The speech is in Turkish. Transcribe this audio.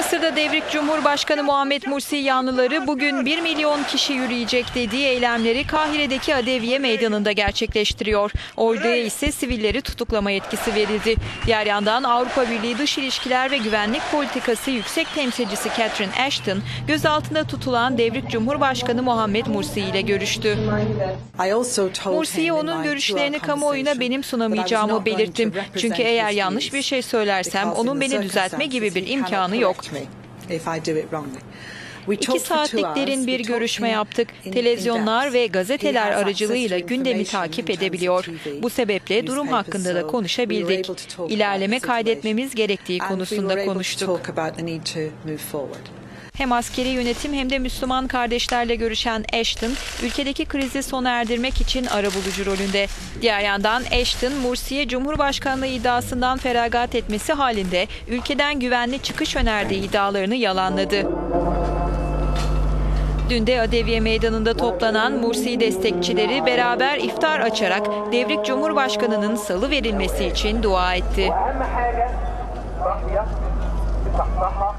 Mısır'da devrik Cumhurbaşkanı Muhammed Mursi yanlıları bugün 1 milyon kişi yürüyecek dediği eylemleri Kahire'deki Adeviye Meydanı'nda gerçekleştiriyor. Orduya ise sivilleri tutuklama yetkisi verildi. Diğer yandan Avrupa Birliği Dış İlişkiler ve Güvenlik Politikası Yüksek Temsilcisi Catherine Ashton, gözaltında tutulan devrik Cumhurbaşkanı Muhammed Mursi ile görüştü. Mursi'ye onun görüşlerini kamuoyuna benim sunamayacağımı belirttim. Çünkü eğer yanlış bir şey söylersem onun beni düzeltme gibi bir imkanı yok. 2 saatlik derin bir görüşme yaptık. Televizyonlar ve gazeteler aracılığıyla gündemi takip edebiliyor. Bu sebeple durum hakkında da konuşabildik. İlerleme kaydetmemiz gerektiği konusunda konuştuk. Hem askeri yönetim hem de Müslüman kardeşlerle görüşen Ashton, ülkedeki krizi sona erdirmek için arabulucu rolünde. Diğer yandan Ashton, Mursi'ye Cumhurbaşkanlığı iddiasından feragat etmesi halinde ülkeden güvenli çıkış önerdiği iddialarını yalanladı. Dün de Adeviye Meydanı'nda toplanan Mursi destekçileri beraber iftar açarak devrik Cumhurbaşkanı'nın salı verilmesi için dua etti.